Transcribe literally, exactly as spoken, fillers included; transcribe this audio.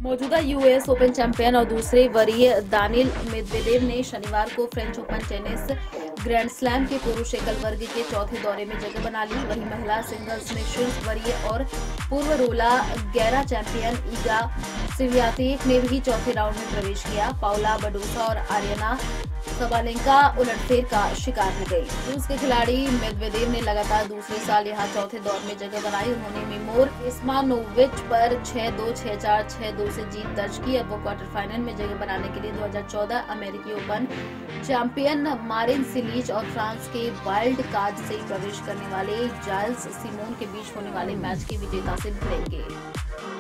मौजूदा US open champion और दूसरे वरीय दानिल मेदवेदेव ने शनिवार को French Open tennis grand slam के पुरुष एकल वर्ग के चौथे दौरे में जगह बना ली। वहीं महिला सिंगल्स में शीर्ष वरीय और पूर्व रोला गैरा चैंपियन ईगा स्वियातेक ने भी चौथे राउंड में प्रवेश किया। पाउला बाडोसा और आर्यना सबालेंका उलटफेर का शिकार हो गई। रूस के खिलाड़ी मेदवेदेव ने लगातार दूसरे साल यहां चौथे दौर में जगह बनाई। उन्होंने मिमोर इस्मानोविच पर छह दो, छह चार, छह दो से जीत दर्ज की। अब वो क्वार्टर फाइनल में जगह बनाने के लिए दो हज़ार चौदह अमेरिकी ओपन चैंपियन मारिन सिलिच और फ्रांस के वाइल्ड कार्ड से प्रवेश करने वाले जाइल्स सिमोन के बीच होने वाले मैच के विजेता से भिड़ेंगे।